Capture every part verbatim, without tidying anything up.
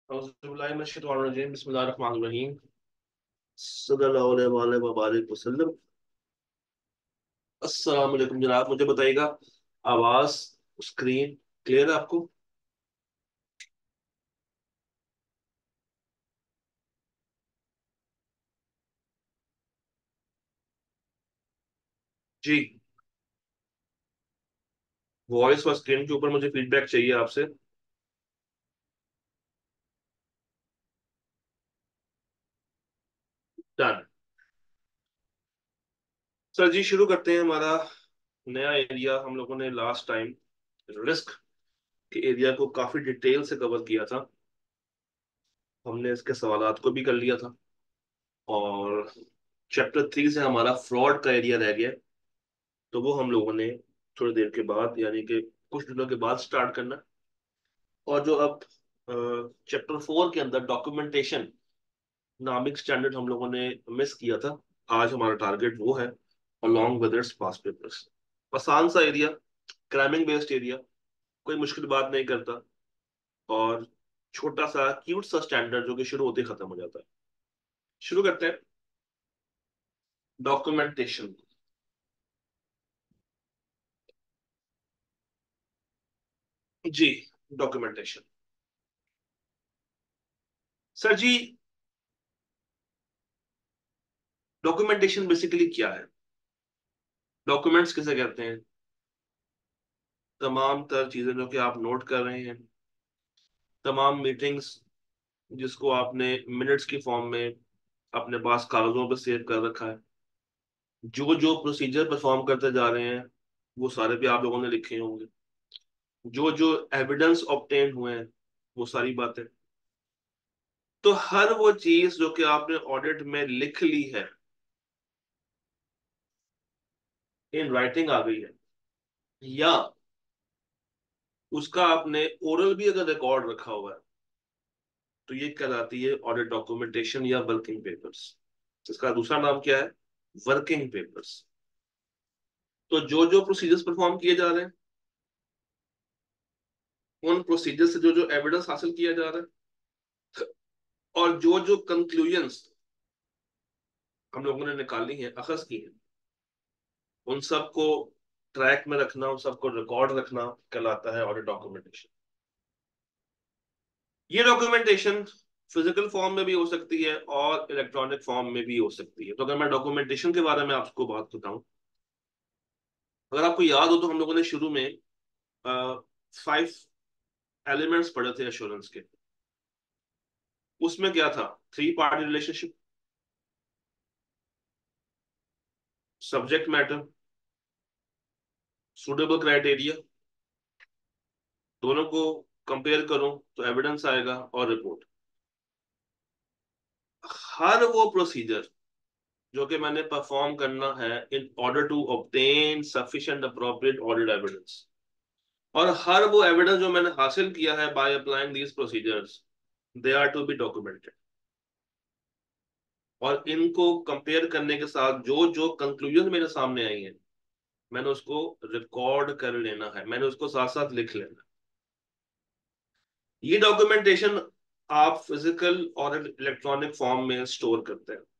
बिस्मिल्लाहिर्रहमानिर्रहीम बिस्मिल्लाहिर्रहमानिर्रहीम सल्लल्लाहु अलैहि वबारिक वसल्लम। अस्सलाम वालेकुम जनाब, मुझे बताइएगा आवाज स्क्रीन क्लियर है आपको? जी। वॉइस और स्क्रीन के ऊपर मुझे फीडबैक चाहिए आपसे। डन। सर जी, शुरू करते हैं हमारा नया एरिया। हम लोगों ने लास्ट टाइम रिस्क के एरिया को काफी डिटेल से कवर किया था। हमने इसके सवालात को भी कर लिया था, और चैप्टर थ्री से हमारा फ्रॉड का एरिया रह गया। तो वो हम लोगों ने थोड़ी देर के बाद, यानी कि कुछ दिनों के बाद स्टार्ट करना। और जो अब चैप्टर फोर के अंदर डॉक्यूमेंटेशन नामिक स्टैंडर्ड हम लोगों ने मिस किया था, आज हमारा टारगेट वो है, along with its past papers. आसान सा एरिया, क्रैमिंग बेस्ड एरिया, कोई मुश्किल बात नहीं करता, और छोटा सा क्यूट सा स्टैंडर्ड जो कि शुरू होते ही खत्म हो जाता है। शुरू करते हैं डॉक्यूमेंटेशन। जी। डॉक्यूमेंटेशन। सर जी, डॉक्यूमेंटेशन बेसिकली क्या है? डॉक्यूमेंट्स किसे कहते हैं? तमाम तर चीजें जो कि आप नोट कर रहे हैं, तमाम मीटिंग्स जिसको आपने मिनट्स की फॉर्म में अपने पास कागजों पर सेव कर रखा है, जो जो प्रोसीजर परफॉर्म करते जा रहे हैं वो सारे भी आप लोगों ने लिखे होंगे, जो जो एविडेंस ऑब्टेन हुए हैं वो सारी बातें। तो हर वो चीज जो कि आपने ऑडिट में लिख ली है, इन राइटिंग आ गई है, या उसका आपने ओरल भी अगर रिकॉर्ड रखा हुआ है, तो ये कहलाती है ऑडिट डॉक्यूमेंटेशन या वर्किंग पेपर्स। इसका दूसरा नाम क्या है? Working papers. तो जो जो प्रोसीजर्स परफॉर्म किए जा रहे हैं, उन प्रोसीजर से जो जो एविडेंस हासिल किया जा रहा है, और जो जो कंक्लूजन्स हम लोगों ने निकाली हैं, अखज की हैं, उन सबको ट्रैक में रखना, उन सबको रिकॉर्ड रखना कहलाता है ऑडिट डॉक्यूमेंटेशन। ये डॉक्यूमेंटेशन फिजिकल फॉर्म में भी हो सकती है और इलेक्ट्रॉनिक फॉर्म में भी हो सकती है। तो अगर मैं डॉक्यूमेंटेशन के बारे में आपको बात बताऊं, अगर आपको याद हो तो हम लोगों ने शुरू में फाइव एलिमेंट्स पढ़े थे एश्योरेंस के। उसमें क्या था? Three party relationship, subject matter, suitable criteria, दोनों को कंपेयर करो तो एविडेंस आएगा, और रिपोर्ट। हर वो प्रोसीजर जो कि मैंने परफॉर्म करना है in order to obtain sufficient appropriate audit evidence, और हर वो एविडेंस जो मैंने हासिल किया है by applying these procedures, they are to be documented. और इनको कंपेयर करने के साथ जो जो कंक्लूजन मेरे सामने आई हैं, मैंने उसको रिकॉर्ड कर लेना है, मैंने उसको साथ साथ लिख लेना है। ये डॉक्यूमेंटेशन आप फिजिकल और इलेक्ट्रॉनिक फॉर्म में स्टोर करते हैं।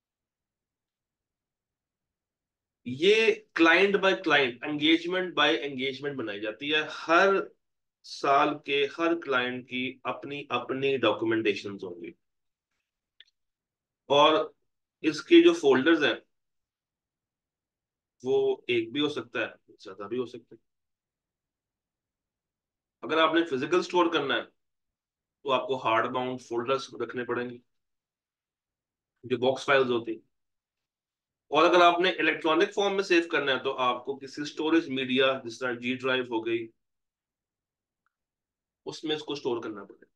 ये client by client, engagement by engagement बनाई जाती है। हर साल के हर क्लाइंट की अपनी अपनी डॉक्यूमेंटेशन होंगी, और इसके जो फोल्डर्स हैं वो एक भी हो सकता है, ज्यादा भी हो सकता है। अगर आपने फिजिकल स्टोर करना है तो आपको हार्ड बाउंड फोल्डर्स रखने पड़ेंगे, जो बॉक्स फाइल्स होती हैं। और अगर आपने इलेक्ट्रॉनिक फॉर्म में सेव करना है तो आपको किसी स्टोरेज मीडिया, जिस तरह जी ड्राइव हो गई, उसमें इसको स्टोर करना पड़ेगा।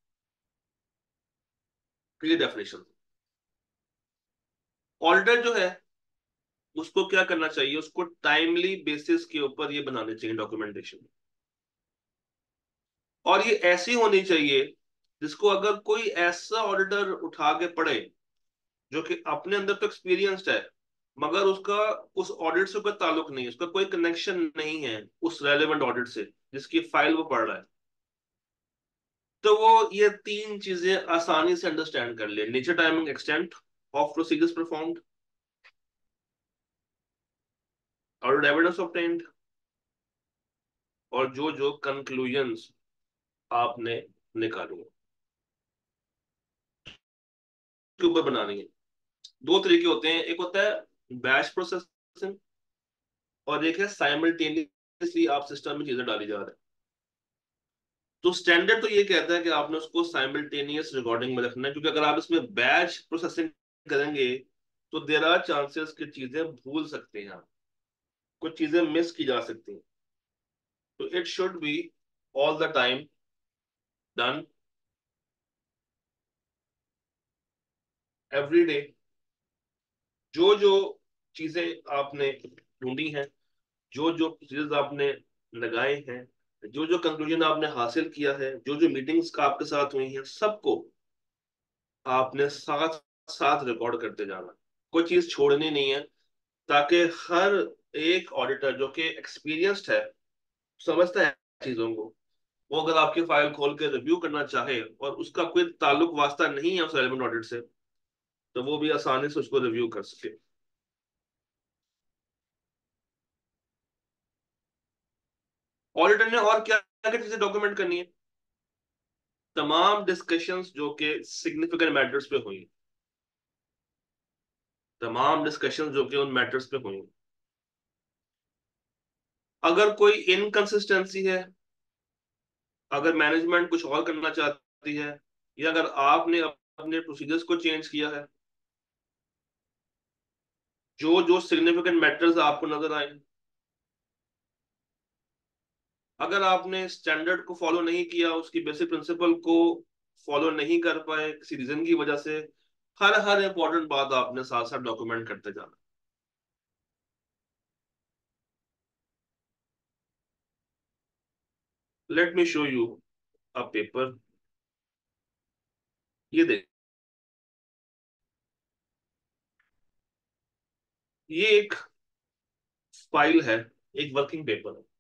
Clear definition. ऑडिटर जो है उसको क्या करना चाहिए? उसको टाइमली बेसिस के ऊपर ये बनाने चाहिए डॉक्यूमेंटेशन, और ये ऐसी होनी चाहिए जिसको अगर कोई ऐसा ऑडिटर उठा के पढ़े जो कि अपने अंदर तो एक्सपीरियंस्ड है, मगर उसका उस ऑडिट से कोई ताल्लुक नहीं है, उसका कोई कनेक्शन नहीं है उस रेलेवेंट ऑडिट से जिसकी फाइल वो पढ़ रहा है, तो वो ये तीन चीजें आसानी से अंडरस्टैंड कर ले, nature, timing, extent of procedures performed, और एविडेंस ऑब्टेन्ड, और जो जो कंक्लूजन्स आपने निकाली हैं, के ऊपर बनानी है। दो तरीके होते हैं, एक होता है बैच प्रोसेसिंग, और एक है साइमल्टेनियसली आप सिस्टम में चीजें डाली जा रहे हैं। तो स्टैंडर्ड तो ये कहता है कि आपने उसको साइमल्टेनियस रिकॉर्डिंग में रखना है, क्योंकि अगर आप इसमें बैच प्रोसेसिंग करेंगे तो देर आर चांसेस कि चीजें भूल सकते हैं आप, कुछ चीजें मिस की जा सकती हैं। तो it should be all the time done, every day. जो जो चीजें आपने ढूंढी हैं, जो जो चीजें आपने लगाए हैं, जो जो कंक्लूजन आपने हासिल किया है, जो जो मीटिंग्स का आपके साथ हुई हैं, सबको आपने साथ साथ रिकॉर्ड करते जाना, कोई चीज छोड़नी नहीं है, ताकि हर एक ऑडिटर जो कि एक्सपीरियंस्ड है, समझता है चीजों को, वो अगर आपकी फाइल खोल के रिव्यू करना चाहे और उसका कोई ताल्लुक वास्ता नहीं है उस रेलेवेंट ऑडिट से, तो वो भी आसानी से उसको रिव्यू कर सके। ऑडिटर ने और क्या क्या चीजें डॉक्यूमेंट करनी है? तमाम डिस्कशंस जो कि सिग्निफिकेंट मैटर्स पे हुई, तमाम डिस्कशंस जो कि उन मैटर्स पे हुई, अगर कोई इनकंसिस्टेंसी है, अगर मैनेजमेंट कुछ और करना चाहती है, या अगर आपने अपने प्रोसीजर्स को चेंज किया है, जो जो सिग्निफिकेंट मैटर्स आपको नजर आए, अगर आपने स्टैंडर्ड को फॉलो नहीं किया, उसकी बेसिक प्रिंसिपल को फॉलो नहीं कर पाए किसी रीजन की वजह से, हर हर इंपॉर्टेंट बात आपने साथ साथ डॉक्यूमेंट करते जाना। Let me show you a paper. ये देख, ये एक फाइल है, एक वर्किंग पेपर है।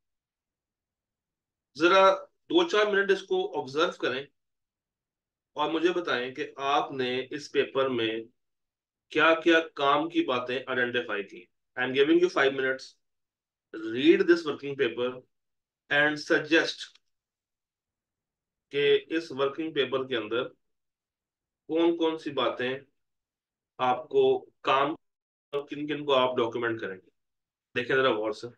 जरा दो चार मिनट इसको ऑब्जर्व करें और मुझे बताएं कि आपने इस पेपर में क्या क्या काम की बातें आइडेंटिफाई की। I am giving you five minutes, read this working paper and suggest कि इस वर्किंग पेपर के अंदर कौन कौन सी बातें आपको काम, किन किन को आप डॉक्यूमेंट करेंगे। देखें जरा गौर से।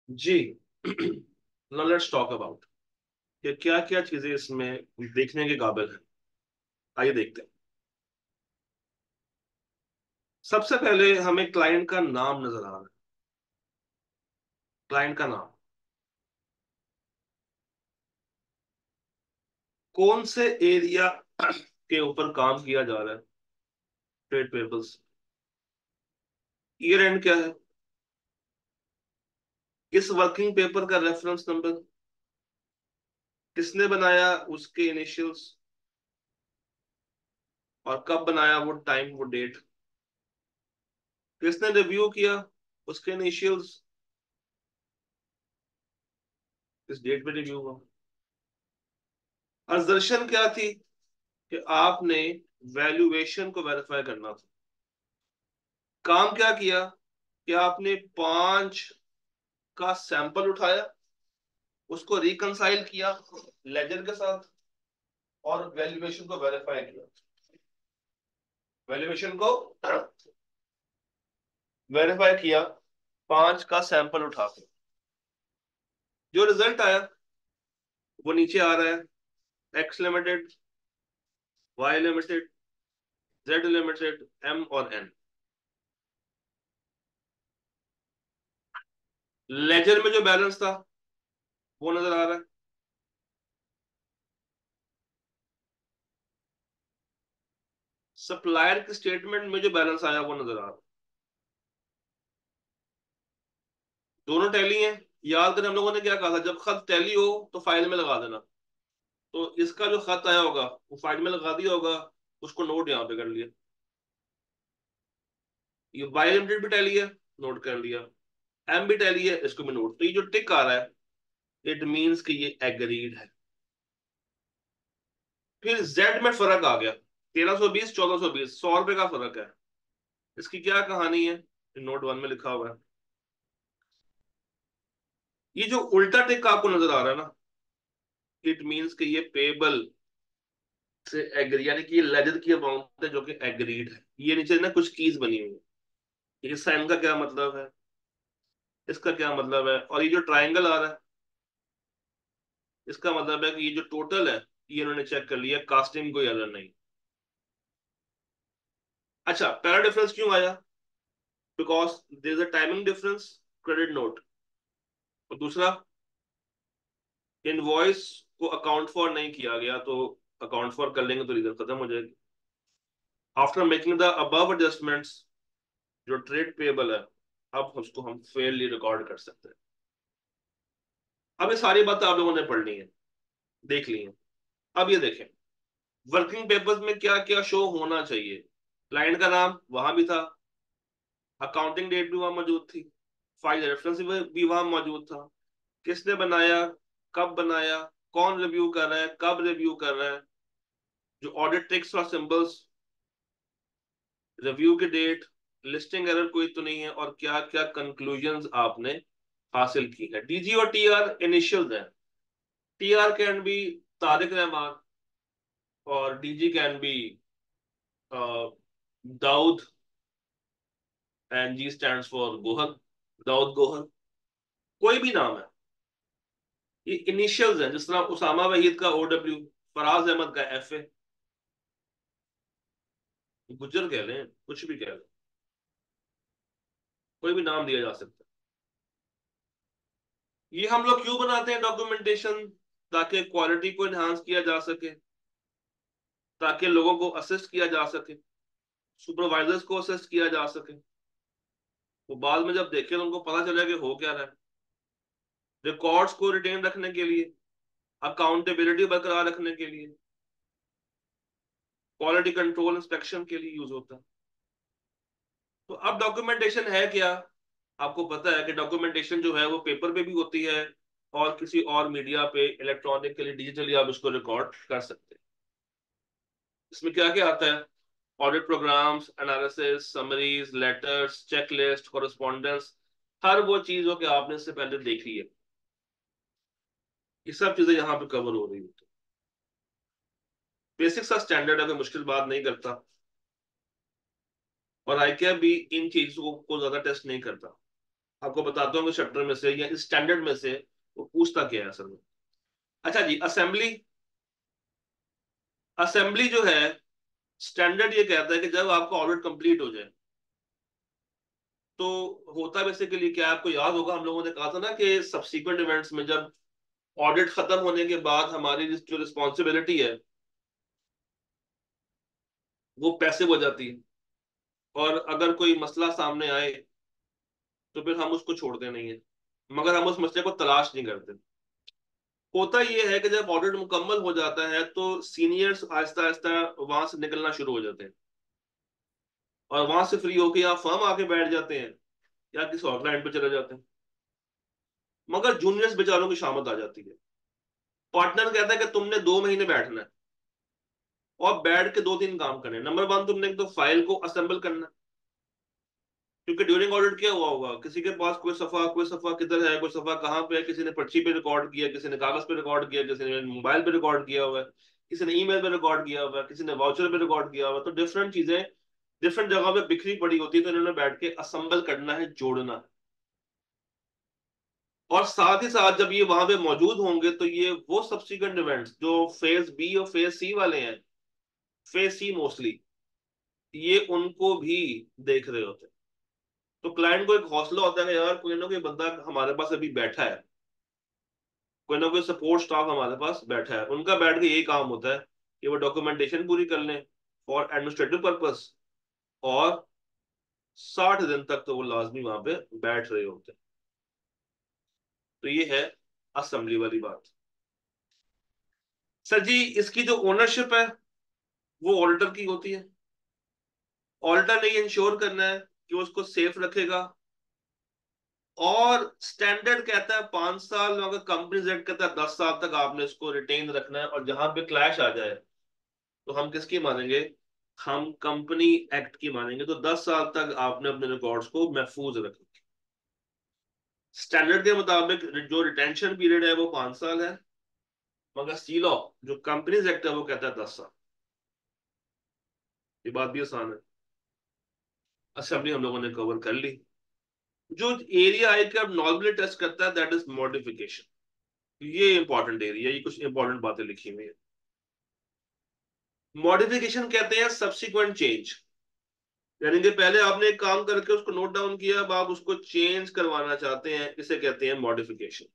जी। नाउ लेट्स टॉक अबाउट कि क्या क्या चीजें इसमें देखने के काबिल है। आइए देखते हैं। सबसे पहले हमें क्लाइंट का नाम नजर आ रहा है। क्लाइंट का नाम, कौन से एरिया के ऊपर काम किया जा रहा है। Trade payables. ईयर एंड क्या है। किस वर्किंग पेपर का रेफरेंस नंबर। किसने बनाया, उसके इनिशियल्स। और कब बनाया, वो टाइम वो डेट। किसने रिव्यू किया, उसके इनिशियल्स, किस डेट पे रिव्यू हुआ। असर्शन क्या थी कि आपने वैल्यूएशन को वेरीफाई करना था। काम क्या किया कि आपने पांच का सैंपल उठाया, उसको रिकंसाइल किया लेजर के साथ, और वैल्यूएशन को वेरीफाई किया। वैल्यूएशन को वेरीफाई किया पांच का सैंपल उठा के। जो रिजल्ट आया वो नीचे आ रहा है। X limited, Y limited, Z limited, M और एन। लेजर में जो बैलेंस था वो नजर आ रहा है। सप्लायर के स्टेटमेंट में जो बैलेंस आया वो नजर आ रहा है। दोनों टैली हैं। याद करें हम लोगों ने क्या कहा था, जब खत टैली हो तो फाइल में लगा देना। तो इसका जो खत आया होगा वो फाइल में लगा दिया होगा, उसको नोट यहाँ पे कर लिया। ये बाय लिमिटेड भी टैली है, नोट कर लिया। एम भी टैली है, इसको भी नोट। तो ये जो टिक आ रहा है, इट मीन्स कि ये एग्रीड है। फिर जेड में फर्क आ गया। तेरह सौ बीस, चौदह सौ बीस, सौ रुपए का फर्क है। इसकी क्या कहानी है, नोट वन में लिखा हुआ है। ये जो उल्टा टिक आपको नजर आ रहा है ना, इट मीन्स कि ये पेबल से एग्री, यानी कि ये लेजर की अमाउंट है जो कि एग्रीड है। ये नीचे ना कुछ कीज बनी हुई है। ये साइन का क्या मतलब है, इसका क्या मतलब है, और ये जो ट्रायंगल आ रहा है इसका मतलब है कि ये जो टोटल है ये इन्होंने चेक कर लिया, कास्टिंग कोई एरर नहीं। अच्छा, पहला डिफरेंस क्यों आया, because there is a timing difference, credit note. और दूसरा, इनवॉइस को अकाउंट फॉर नहीं किया गया, तो अकाउंट फॉर कर लेंगे तो रीजन खत्म हो जाएगी। After making the above adjustments, जो ट्रेड पेबल है, अब उसको हम फेयरली रिकॉर्ड कर सकते हैं। अब ये सारी बातें आप लोगों ने पढ़ ली है, देख ली है। अब ये देखें, वर्किंग पेपर्स में क्या क्या शो होना चाहिए। क्लाइंट का नाम वहां भी था, अकाउंटिंग डेट भी वहां मौजूद थी, फाइल रेफरेंस भी वहां मौजूद था, किसने बनाया, कब बनाया, कौन रिव्यू कर रहा है, कब रिव्यू कर रहा है, जो ऑडिट टेक्स्ट और सिंबल्स, रिव्यू की डेट, लिस्टिंग एरर कोई तो नहीं है, और क्या क्या कंक्लूजन्स आपने हासिल की है। डीजी और टीआर इनिशियल्स हैं। TR can be Tariq Rahman, और DG can be Dawood, and G stands for Gohar, Dawood Gohar. कोई भी नाम है, ये इनिशियल्स हैं। जिस तरह उसामा वहीद का ओडब्ल्यू, फराज अहमद का एफ ए, गुज्जर कह लें, कुछ भी कह लें, कोई भी नाम दिया जा सकता है। ये हम लोग क्यों बनाते हैं डॉक्यूमेंटेशन, ताकि क्वालिटी को एनहांस किया जा सके, ताकि लोगों को असिस्ट किया जा सके, सुपरवाइजर्स को असिस्ट किया जा सके। वो बाद में जब देखे तो उनको पता चला कि हो क्या रहा है। रिकॉर्ड्स को रिटेन रखने के लिए, अकाउंटेबिलिटी बरकरार रखने के लिए, क्वालिटी कंट्रोल इंस्पेक्शन के लिए यूज होता है। तो अब डॉक्यूमेंटेशन है क्या, आपको पता है कि डॉक्यूमेंटेशन जो है वो पेपर पे भी होती है, और किसी और मीडिया पे इलेक्ट्रॉनिकली डिजिटली आप उसको रिकॉर्ड कर सकते हैं। इसमें क्या क्या आता है, audit programmes, analysis, summaries, letters, checklist, correspondence, हर वो चीज हो कि आपने इससे पहले देख ली है, ये सब चीजें यहाँ पे कवर हो रही होती है। बेसिक सा स्टैंडर्ड है, कोई मुश्किल बात नहीं करता। और आई क्या भी इन चीजों को ज्यादा टेस्ट नहीं करता। आपको बताता हूँ कि चैप्टर में से या इस स्टैंडर्ड में से वो पूछता क्या है असल में। अच्छा जी, असेंबली। असेंबली जो है, स्टैंडर्ड ये कहता है कि जब आपका ऑडिट कंप्लीट हो जाए, तो होता बेसिकली क्या है, आपको याद होगा हम लोगों ने कहा था ना कि सब्सीक्वेंट इवेंट्स में जब ऑडिट खत्म होने के बाद हमारी जो रिस्पॉन्सिबिलिटी है वो पैसिव हो जाती है, और अगर कोई मसला सामने आए तो फिर हम उसको छोड़ते नहीं है, मगर हम उस मसले को तलाश नहीं करते। होता यह है कि जब ऑडिट मुकम्मल हो जाता है तो सीनियर्स आहिस्ता आहिस्ता वहां से निकलना शुरू हो जाते हैं, और वहां से फ्री होके या फर्म आके बैठ जाते हैं या किसी और क्लाइंट पे चले जाते हैं। मगर जूनियर्स बेचारों की शामत आ जाती है। पार्टनर कहता है कि तुमने दो महीने बैठना है, और बैठ के दो तीन काम करने। नंबर वन, तुमने एक तो फाइल को असेंबल करना है, क्योंकि ड्यूरिंग ऑडिट क्या हुआ होगा, किसी के पास कोई सफा कोई सफा किधर है, कोई सफा कहाँ पे है, किसी ने पर्ची पे रिकॉर्ड किया, किसी ने कागज पे रिकॉर्ड किया, किसी ने मोबाइल पे रिकॉर्ड किया हुआ है, किसी ने ईमेल पे रिकॉर्ड किया हुआ है, किसी ने वाउचर पे रिकॉर्ड किया हुआ है। तो डिफरेंट चीजें डिफरेंट जगह पे बिखरी पड़ी होती है, तो इन्होंने बैठ के असेंबल करना है, जोड़ना है। और साथ ही साथ जब ये वहां पे मौजूद होंगे तो ये वो सब्सिक्वेंट इवेंट्स जो फेज बी और फेज सी वाले हैं, फेज सी मोस्टली, ये उनको भी देख रहे होते हैं। तो क्लाइंट को एक हौसला होता है कि यार कोई ना कोई बंदा हमारे पास अभी बैठा है, कोई ना कोई सपोर्ट स्टाफ हमारे पास बैठा है। उनका बैठ के यही काम होता है कि वो डॉक्यूमेंटेशन पूरी कर लें फॉर एडमिनिस्ट्रेटिव पर्पस, और साठ दिन तक तो वो लाजमी वहां पे बैठ रहे होते हैं। तो ये है असेंबली वाली बात। सर जी, इसकी जो ओनरशिप है वो ऑडिटर की होती है। ऑडिटर ने ये इंश्योर करना है कि वो उसको सेफ रखेगा। और स्टैंडर्ड कहता है पांच साल, मगर कंपनीज एक्ट कहता है दस साल तक आपने इसको रिटेन रखना है। और जहां पे क्लैश आ जाए तो हम किसकी मानेंगे, हम कंपनी एक्ट की मानेंगे। तो दस साल तक आपने अपने रिकॉर्ड्स को महफूज रखना। स्टैंडर्ड के मुताबिक जो रिटेंशन पीरियड है वो पांच साल है, मगर सी लॉ जो कंपनीज एक्ट है वो कहता है दस साल। ये बात भी आसान है। असेंबली हम लोगों ने कवर कर ली। जो एरिया आई का नॉर्मली टेस्ट करता है दैट इज मॉडिफिकेशन। ये इंपॉर्टेंट एरिया, ये कुछ इंपॉर्टेंट बातें लिखी हुई है। मॉडिफिकेशन कहते हैं सब्सिक्वेंट चेंज, यानी कि पहले आपने एक काम करके उसको नोट डाउन किया, अब आप उसको चेंज करवाना चाहते हैं, इसे कहते हैं मॉडिफिकेशन।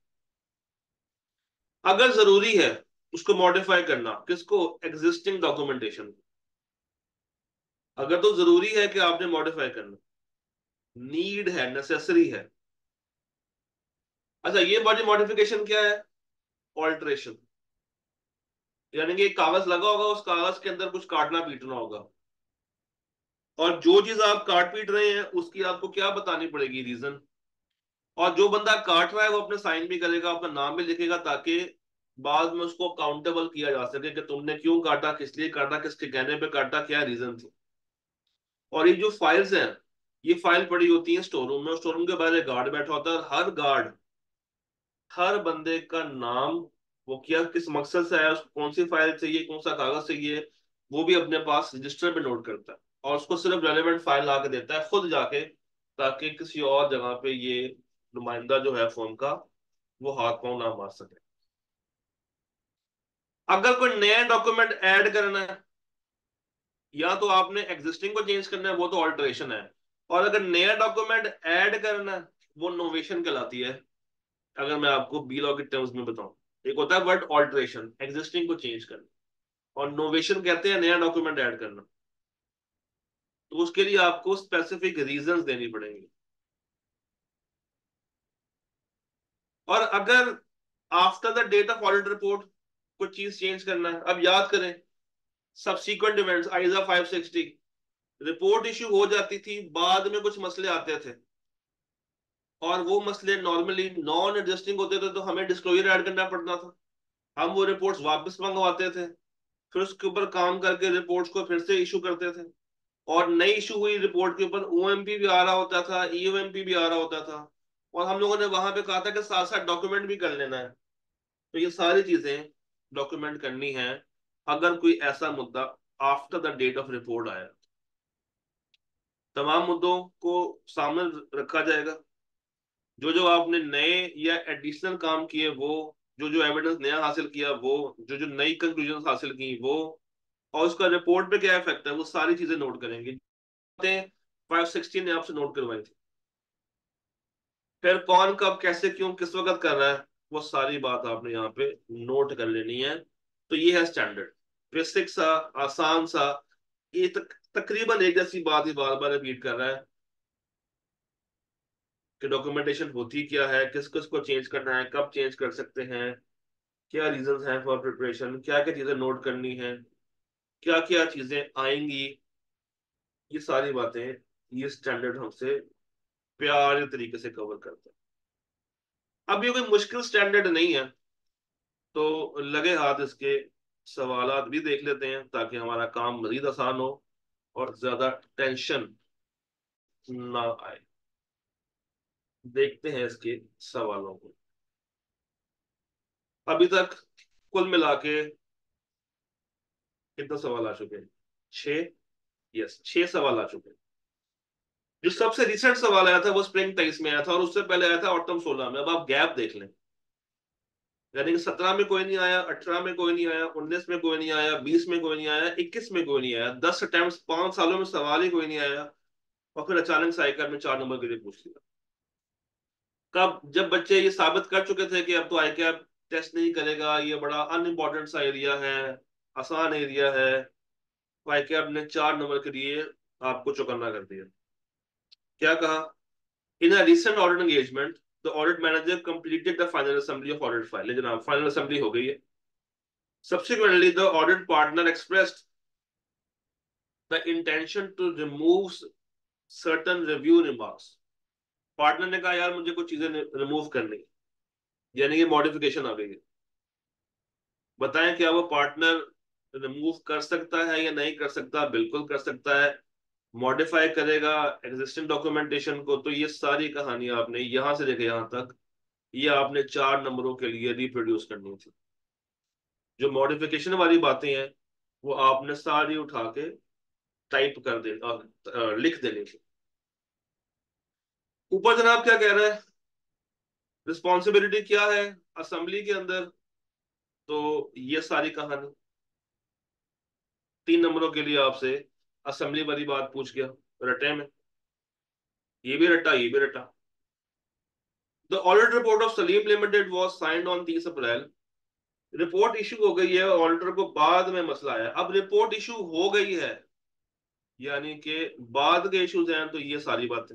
अगर जरूरी है उसको मॉडिफाई करना, किसको, एग्जिस्टिंग डॉक्यूमेंटेशन। अगर तो जरूरी है कि आपने मॉडिफाई करना, नीड है, नेसेसरी है। अच्छा, ये बॉडी मॉडिफिकेशन क्या है, ऑल्टरेशन। यानी कि एक कागज लगा होगा, उस कागज के अंदर कुछ काटना पीटना होगा, और जो चीज आप काट पीट रहे हैं उसकी आपको क्या बतानी पड़ेगी, रीजन। और जो बंदा काट रहा है वो अपने साइन भी करेगा, अपना नाम भी लिखेगा, ताकि बाद में उसको अकाउंटेबल किया जा सके कि तुमने क्यों काटा, किस लिए काटा, किसके कहने पे काटा, क्या रीजन थी। और ये जो फाइल्स हैं, ये फाइल पड़ी होती है स्टोर रूम में, स्टोर रूम के बाहर एक गार्ड बैठा होता है, और हर गार्ड हर बंदे का नाम, वो क्या किस मकसद से आया, उसको कौन सी फाइल चाहिए, कौन सा कागज चाहिए, वो भी अपने पास रजिस्टर पे नोट करता है, और उसको सिर्फ रेलेवेंट फाइल ला के देता है खुद जाके, ताकि किसी और जगह पे ये नुमाइंदा जो है फॉर्म का, वो हाथ पांव ना मार सके। अगर कोई नया डॉक्यूमेंट ऐड करना है, या तो आपने एग्जिस्टिंग को चेंज करना है, वो तो ऑल्टरेशन है। और अगर नया डॉक्यूमेंट ऐड करना है, वो नोवेशन कहलाती है। अगर मैं आपको बी लॉ के टर्म्स में बताऊं, एक होता है वर्ड ऑल्टरेशन, एग्जिस्टिंग को चेंज करना, और नोवेशन कहते हैं नया डॉक्यूमेंट ऐड करना। तो उसके लिए आपको स्पेसिफिक रीजंस देनी पड़ेंगी। और अगर after the date of audit report कुछ चीज चेंज करना है, अब याद करें subsequent events ISA five sixty, report issue हो जाती थी, बाद में कुछ मसले आते थे, और वो मसले नॉर्मली नॉन एडजस्टिंग होते थे, तो हमें डिस्क्लोजर ऐड करना पड़ता था। हम वो रिपोर्ट्स वापस मंगवाते थे, फिर उसके ऊपर काम करके रिपोर्ट्स को फिर से इशू करते थे, और नई इशू हुई रिपोर्ट के ऊपर ओएमपी भी आ रहा होता था, ईओएमपी भी आ रहा होता था, और हम लोगों ने वहां पे कहा था कि साथ साथ डॉक्यूमेंट भी कर लेना है। तो ये सारी चीजें डॉक्यूमेंट करनी है, अगर कोई ऐसा मुद्दा after the date of report आया। तमाम मुद्दों को सामने रखा जाएगा, जो जो आपने नए या एडिशनल काम किए वो, जो जो एविडेंस नया हासिल किया वो, जो जो नई कंक्लूजन हासिल की वो, और उसका रिपोर्ट पे क्या इफेक्ट है, वो सारी चीजें नोट करेंगे। फाइव सिक्सटी ने आपसे नोट करवाई थी। फिर कौन कब कैसे क्यों किस वक्त कर रहा है, वो सारी बात आपने यहाँ पे नोट कर लेनी है। तो ये है स्टैंडर्ड, बेसिक सा, आसान सा। ये तक, तकरीबन एक जैसी बात ही बार बार रिपीट कर रहा है कि डॉक्यूमेंटेशन होती क्या है, किस किस को चेंज करना है, कब चेंज कर सकते हैं, क्या रीजंस हैं फॉर प्रिपरेशन, क्या क्या चीजें नोट करनी है, क्या क्या चीजें आएंगी। ये सारी बातें ये स्टैंडर्ड हमसे प्यारे तरीके से कवर करता है। अब ये कोई मुश्किल स्टैंडर्ड नहीं है, तो लगे हाथ इसके सवालात भी देख लेते हैं ताकि हमारा काम मजीद आसान हो और ज्यादा टेंशन ना आए। देखते हैं इसके सवालों को। अभी तक कुल मिला के कितने सवाल आ चुके हैं? छह। यस, छह सवाल आ चुके हैं। जो सबसे रिसेंट सवाल आया था वो स्प्रिंग तेईस में आया था, और उससे पहले आया था ऑटम सोलह में। अब आप गैप देख लें, यानी कि सत्रह में कोई नहीं आया, अठारह में कोई नहीं आया, उन्नीस में कोई नहीं आया, बीस में कोई नहीं आया, इक्कीस में कोई नहीं आया। दस अटेम्प्ट पांच सालों में सवाल ही कोई नहीं आया, और फिर अचानक से आईकर में चार नंबर के लिए पूछ लिया। कब? जब बच्चे ये साबित कर चुके थे कि अब तो आई कैब टेस्ट नहीं करेगा, ये बड़ा अनइम्पोर्टेंट सा एरिया है, आसान एरिया है, तो आई कैब ने चार नंबर के लिए आपको चौकन्ना कर दिया। क्या कहा? In a recent audit engagement the audit manager completed the final assembly of audit file. लेकिन फाइनल असेंबली हो गई है। Subsequently, the audit partner expressed the intention to remove certain review remarks. Partner ने कहा यार मुझे कुछ चीजें रिमूव करनी है, यानी कि मॉडिफिकेशन आ गई है। बताएं क्या वो पार्टनर रिमूव कर सकता है या नहीं कर सकता? बिल्कुल कर सकता है। मॉडिफाई करेगा एग्जिस्टिंग डॉक्यूमेंटेशन को। तो ये सारी कहानी आपने यहां से लेकर यहां तक ये आपने चार नंबरों के लिए रिप्रोड्यूस करनी थी। जो मॉडिफिकेशन वाली बातें हैं वो आपने सारी उठा के टाइप कर दे अ, लिख देनी थी। ऊपर जनाब क्या कह रहा है, रिस्पॉन्सिबिलिटी क्या है असेंबली के अंदर? तो ये सारी कहानी तीन नंबरों के लिए आपसे असेंबली वाली बात पूछ गया, रटे में। ये भी रटा, ये भी रटा। The audit report of Salim limited was signed on तीस अप्रैल। रिपोर्ट इशू हो गई है, ऑडिटर को बाद में मसला है। अब रिपोर्ट इशू हो गई है, यानी कि बाद के इश्यूज हैं, तो ये सारी बातें।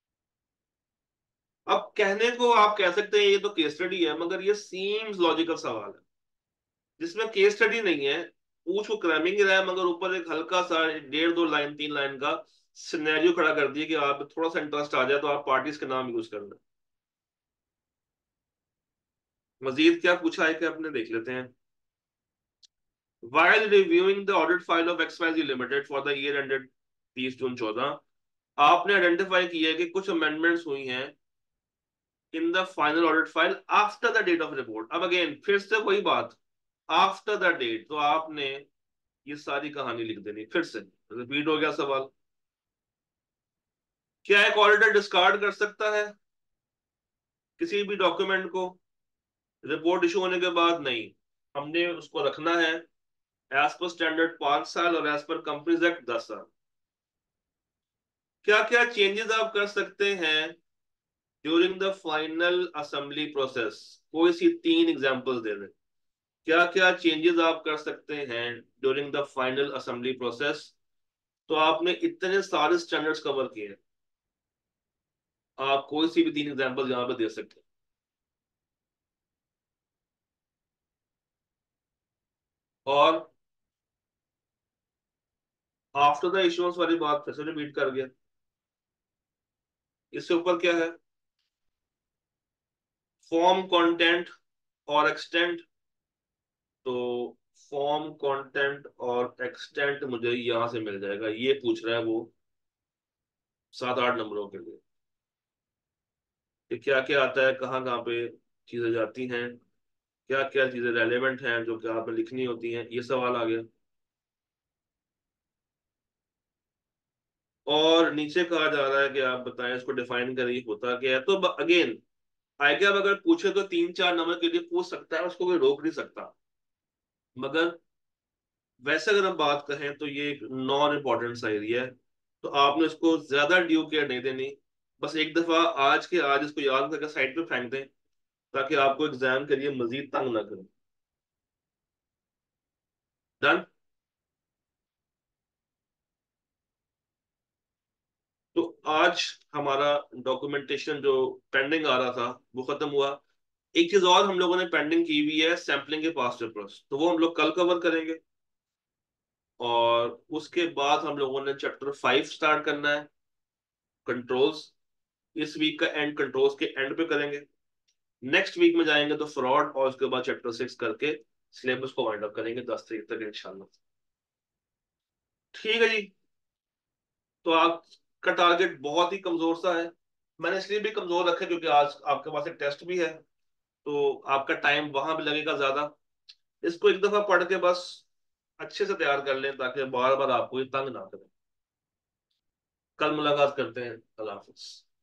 अब कहने को आप कह सकते हैं ये तो केस स्टडी है, मगर ये सीम्स लॉजिकल सवाल है जिसमें केस स्टडी नहीं है। पूछ को क्रैमिंग रहा है, मगर ऊपर एक हल्का सा डेढ़ दो लाइन तीन लाइन का सिनेरियो खड़ा कर दिया कि आप थोड़ा सा इंटरेस्ट आ जाए तो आप पार्टीज के नाम यूज करना। मजीद क्या पूछा है कि अपने देख लेते हैं। While reviewing the audit file of X Y Z Limited for the year ended तीस जून चौदह, आपने आइडेंटिफाई किया है कि कुछ अमेंडमेंट्स हुई हैं in the final audit file after the date of report. अब अगेन फिर से वही बात, आफ्टर द डेट। तो आपने ये सारी कहानी लिख देनी। फिर से रिपीट हो गया सवाल। क्या एक ऑडिटर डिस्कार्ड कर सकता है किसी भी डॉक्यूमेंट को रिपोर्ट इशू होने के बाद? नहीं, हमने उसको रखना है एज पर स्टैंडर्ड पांच साल, और एज पर कंपनीज एक्ट दस साल। क्या क्या चेंजेस आप कर सकते हैं during the final assembly process? कोई सी तीन एग्जांपल्स दे दें। क्या क्या चेंजेस आप कर सकते हैं during the final assembly process? तो आपने इतने सारे स्टैंडर्ड्स कवर किए हैं, आप कोई सी भी तीन एग्जांपल यहां पे दे सकते हैं। और आफ्टर द इश्यूएंस वाली बात फिर से रिपीट कर गया। इससे ऊपर क्या है? फॉर्म कंटेंट और एक्सटेंट। तो फॉर्म कंटेंट और एक्सटेंट मुझे यहां से मिल जाएगा, ये पूछ रहा है वो सात आठ नंबरों के लिए कि क्या क्या आता है, कहाँ कहाँ पे चीजें जाती हैं, क्या क्या चीजें रेलेवेंट हैं जो कि आपने लिखनी होती हैं। ये सवाल आ गया। और नीचे कहा जा रहा है कि आप बताएं इसको डिफाइन करिए होता क्या है। तो अगेन आगे अब अगर पूछे तो तीन चार नंबर के लिए पूछ सकता है, उसको कोई रोक नहीं सकता। मगर वैसे अगर हम बात कहें तो ये एक नॉन इम्पोर्टेंट सा एरिया है, तो आपने इसको ज्यादा ड्यू केयर नहीं देनी। बस एक दफा आज के आज इसको याद करके साइड पे फेंक दें, ताकि आपको एग्जाम के लिए मजीद तंग ना करें। डन। तो आज हमारा डॉक्यूमेंटेशन जो पेंडिंग आ रहा था वो खत्म हुआ। एक चीज और हम लोगों ने पेंडिंग की हुई है, सैम्पलिंग के पास पेपर्स, तो वो हम लोग कल कवर करेंगे। और उसके बाद हम लोगों ने चैप्टर फाइव स्टार्ट करना है, कंट्रोल्स। इस वीक का एंड कंट्रोल्स के एंड पे करेंगे। नेक्स्ट वीक में जाएंगे तो फ्रॉड, और उसके बाद चैप्टर सिक्स करके सिलेबस को वाइंड अप करेंगे दस तारीख तक इंशाल्लाह। ठीक है जी। तो आपका टारगेट बहुत ही कमजोर सा है। मैंने इसलिए भी कमजोर रखा क्योंकि आज आपके पास एक टेस्ट भी है, तो आपका टाइम वहां भी लगेगा ज्यादा। इसको एक दफा पढ़ के बस अच्छे से तैयार कर लें, ताकि बार बार आपको ये तंग ना करें। कल मुलाकात करते हैं। अल्लाह हाफिज।